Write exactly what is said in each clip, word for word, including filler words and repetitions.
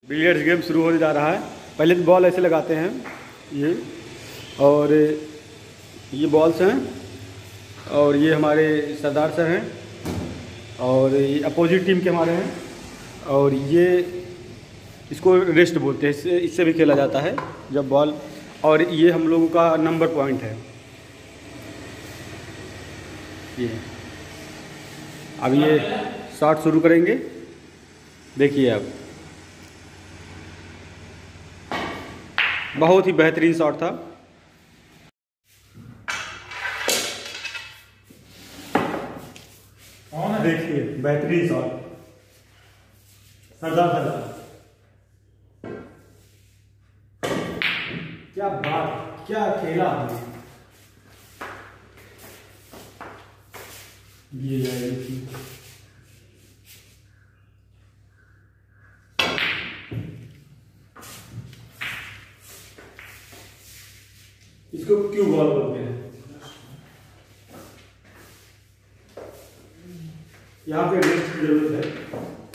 Billiards game शुरू होने जा रहा है। पहले तो बॉल ऐसे लगाते हैं ये, और ये बॉल्स हैं, और ये हमारे सरदार सर हैं, और ये अपोजिट टीम के हमारे हैं, और ये इसको रेस्ट बोलते हैं। इससे इससे भी खेला जाता है जब बॉल, और ये हम लोगों का नंबर पॉइंट है ये। अब ये शॉट शुरू करेंगे, देखिए अब बहुत ही बेहतरीन शॉट था। देखिए बेहतरीन शॉट, सरदार सरदार, क्या बात, क्या खेला हमने। ये इसको क्यों बॉल बोलते हैं? यहाँ पे रेस्ट की जरूरत है।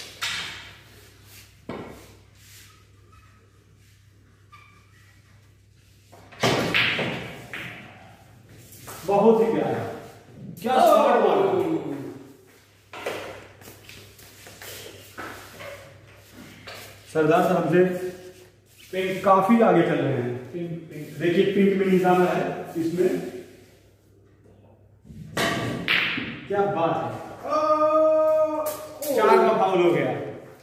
बहुत ही प्यारा, क्या शॉट मारा। सरदार साहब हमसे पिंक काफी आगे चल रहे हैं। देखिए पिंक में निशाना है इसमें, क्या बात है। चार का फाउल हो गया।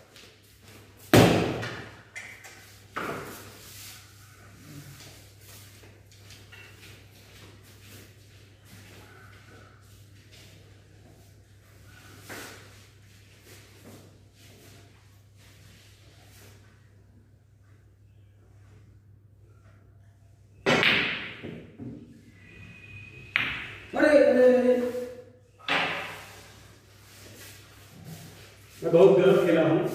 अरे अरे मैं बहुत गलत खेला हूं।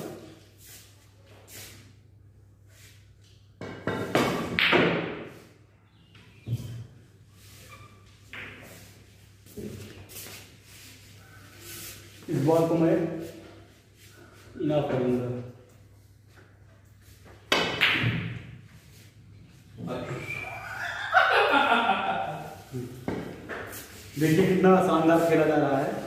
इस बॉल को मैं इनाफ करूंगा। देखिए कितना शानदार खेला जा रहा है।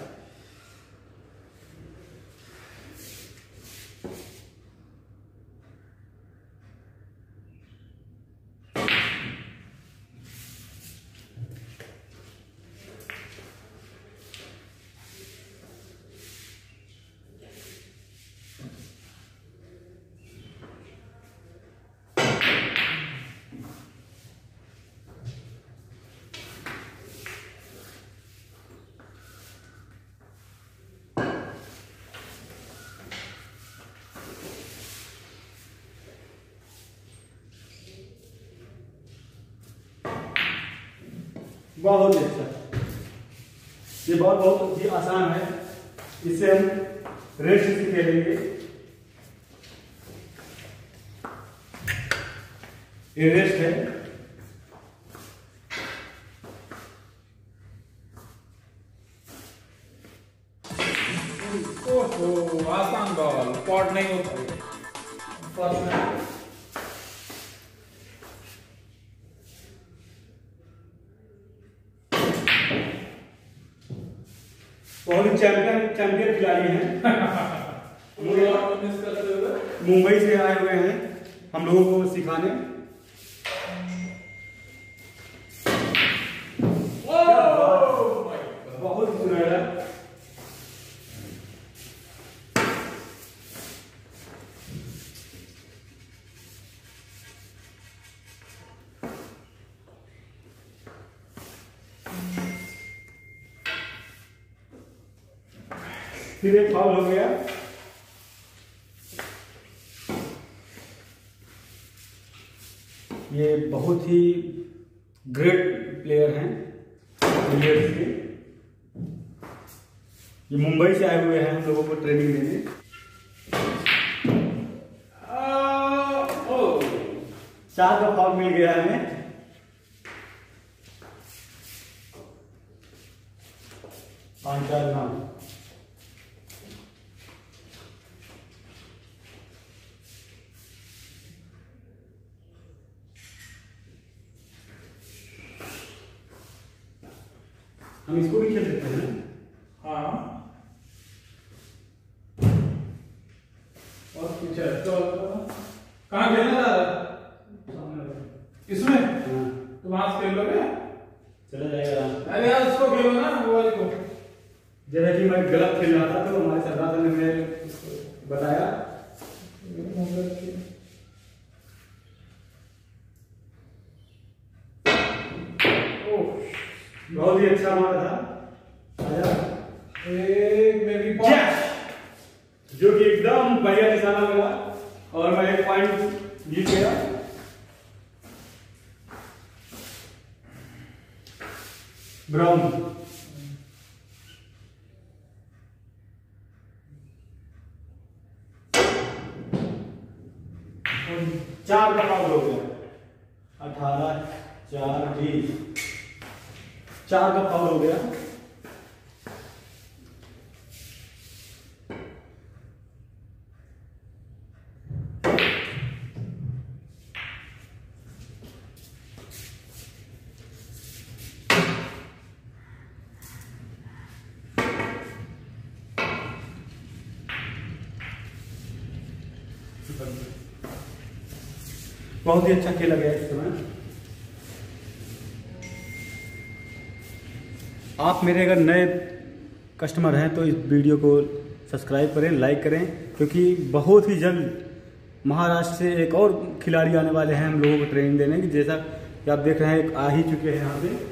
बहुत अच्छा, ये बॉल बहुत ही आसान है, इससे हम रेस्ट से खेलेंगे। ये रेस्ट है। ओहो, आसान बॉल, पॉट नहीं होता। बहुत ही चैंपियन चैंपियन खिलाड़ी हैं। मुंबई से आए हुए हैं हम लोगों को सिखाने। बहुत सुनहरा। फिर एक फाउल हो गया। ये बहुत ही ग्रेट प्लेयर हैं बिलियर्ड्स के। ये मुंबई से आए हुए हैं हम लोगों को ट्रेनिंग देने। चार का फाउल मिल गया हमें। पांच चार नौ। हम इसको भी खेल सकते हैं। हाँ और पीछे तो कहाँ खेलना जा रहा है? इसमें हाँ। तो वहां से खेल लोगे? चला जाएगा। अरे यार उसको खेलो ना, वो वाले को। जैसा कि मैं गलत खेल रहा था तो हमारे सरदार ने मुझे बताया। बहुत ही अच्छा मारा था। आजा। एक मेरी बॉल जो कि एकदम बढ़िया निशाना लगा और मैं एक पॉइंट जीत गया। ब्राउन चार का फाउल हो गया। अठारह चार बीस, चार का फाउल हो गया। बहुत ही अच्छा खेला गया इस समय। आप मेरे अगर नए कस्टमर हैं तो इस वीडियो को सब्सक्राइब करें, लाइक करें, क्योंकि बहुत ही जल्द महाराष्ट्र से एक और खिलाड़ी आने वाले हैं हम लोगों को ट्रेनिंग देने की। जैसा कि आप देख रहे हैं आ ही चुके हैं यहाँ पे।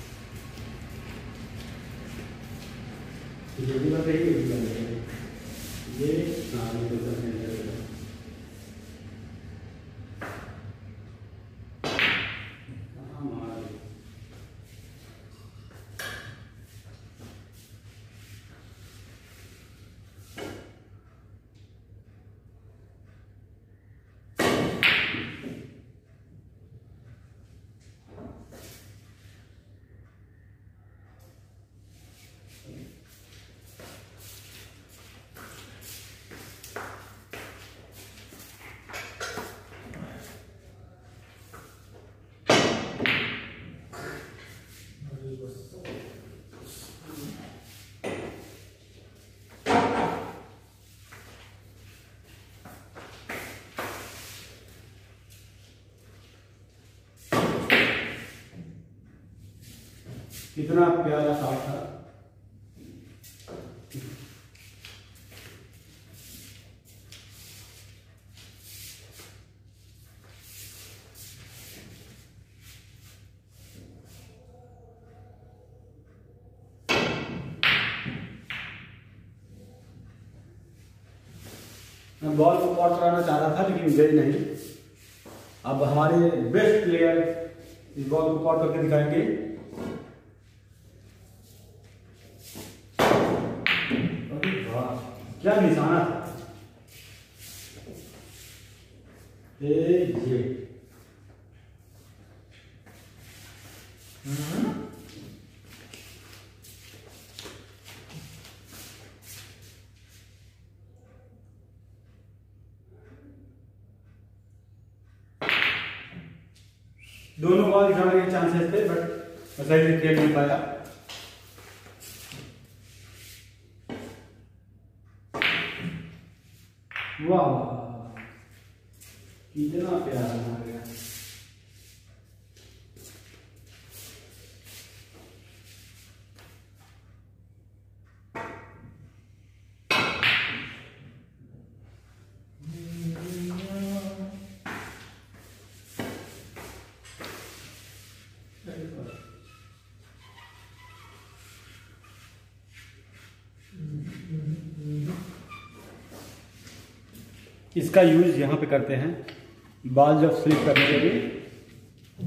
ये कितना प्यारा शॉट था। मैं बॉल को पॉट कराना चाह रहा था लेकिन गई नहीं। अब हमारे बेस्ट प्लेयर इस बॉल को पॉट करके दिखाएंगे। क्या निशाना था। ये दोनों बॉल जाने के चांसेस थे बट मैं सही से खेल नहीं पाया। वाह कितना प्यारा मार गया। इसका यूज यहाँ पे करते हैं बॉल जब स्लिप करने के लिए,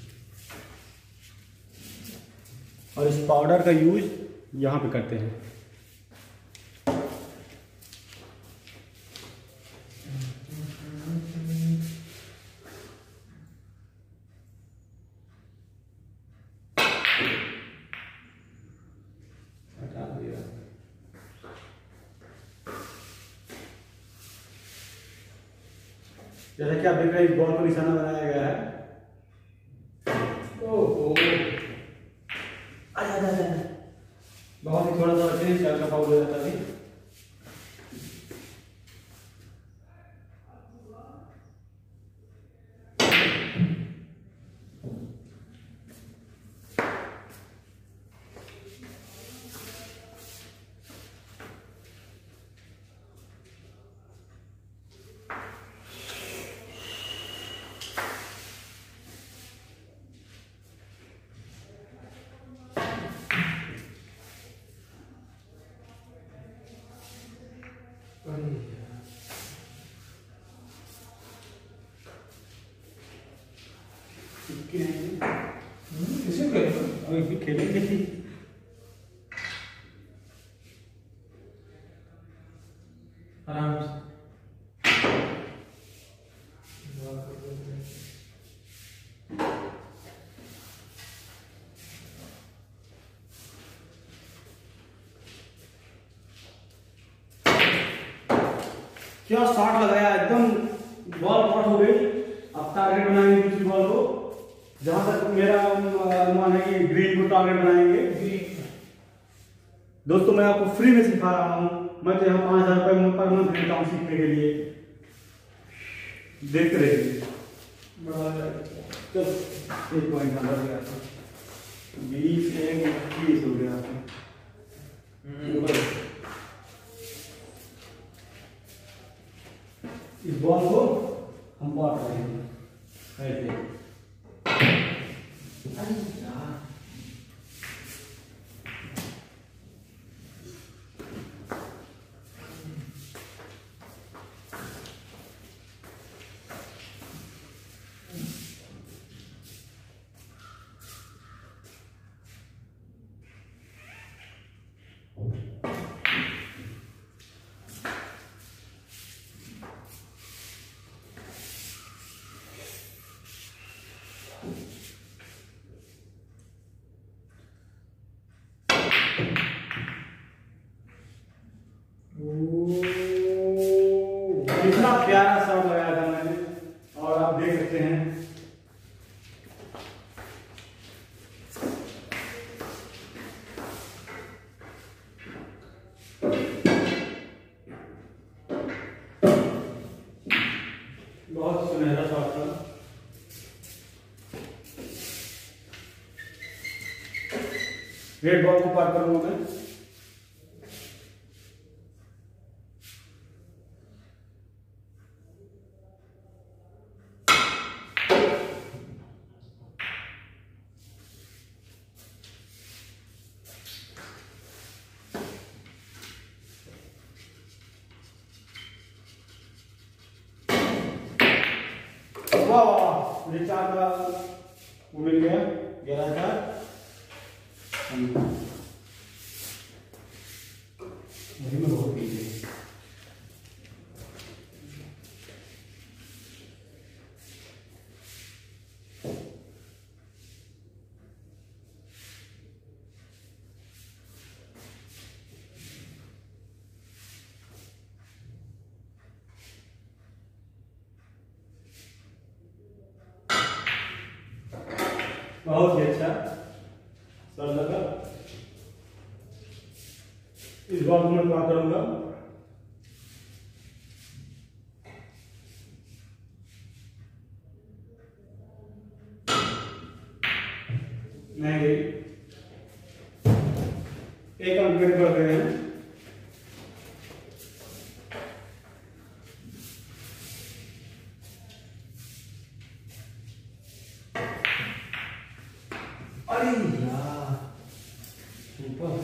और इस पाउडर का यूज यहाँ पे करते हैं। जैसा कि आप देख रहे हैं इस बॉल को निशाना बनाया गया है। ओह आजा आजा आजा बहुत ही थोड़ा सा रखते हैं, चार का फाउल हो जाता है। किसी खेलेंगे खेलेंगे आराम से। क्या शॉट लगाया, एकदम बॉल आउट हो गई। अब टारगेट बनाएंगे दूसरी बॉल को, जहां तक मेरा अनुमान है कि ग्रीन को टारगेट बनाएंगे। दोस्तों मैं आपको फ्री में सिखा रहा हूं, मैं तो यहाँ पांच हजार रुपये पर मंथ देता हूँ सीखने के लिए, देखते रहिए। चलो एक पॉइंट अंदर गया, बीस एक इक्कीस हो गया। इस बॉल को हम पाट रहे हैं ऐसे। कितना प्यारा शॉट लगाया था मैंने, और आप देख सकते हैं बहुत सुनहरा शॉट था। रेड बॉल को पार करूंगा मैं। वाह वाह, मुझे चार का वो मिल गया, ग्यारह चार। मुझे में बहुत पीछे बहुत ही अच्छा सर लगा। इस बार मैं क्या करूंगा, नहीं गई, एक अंक मेरे बढ़ गए हैं। अरे यार सुपर,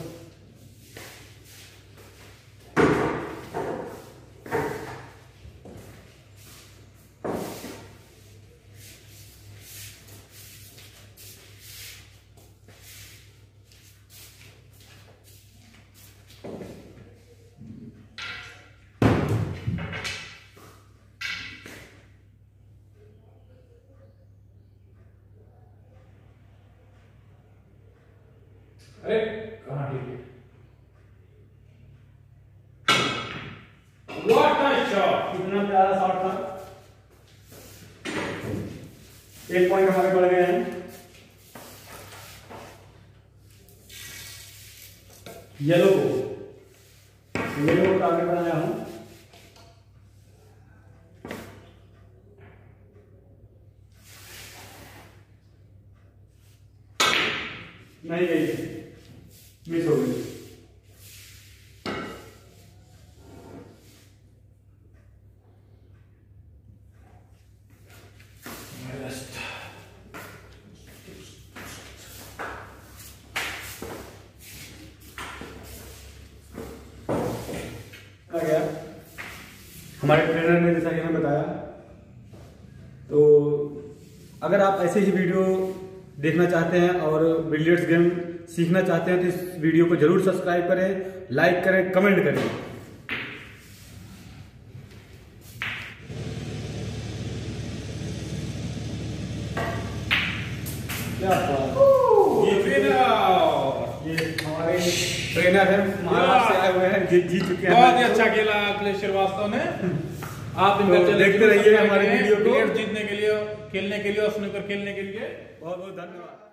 अरे कहाँ ठीक है। व्हाट अ शॉट, कितना प्यारा शॉट था। एक पॉइंट हमारे बढ़ गए हैं। येलो को येलो को टारगेट बनाया हूँ। नहीं गई, मिस हो गई। आ गया हमारे ट्रेनर ने जैसा कि हमें बताया। तो अगर आप ऐसे ही वीडियो देखना चाहते हैं और बिलियर्ड्स गेम सीखना चाहते हैं तो इस वीडियो को जरूर सब्सक्राइब करें, लाइक करें, कमेंट करें। क्या ये ट्रेनर ये हमारे ट्रेनर है, महाराष्ट्र से आए हुए हैं, जीत जीत चुके हैं। बहुत ही अच्छा खेला अखिलेश श्रीवास्तव ने। आप तो देखते रहिए हमारे वीडियो को जीतने के लिए, खेलने के लिए और स्नूकर खेलने के लिए। बहुत बहुत धन्यवाद।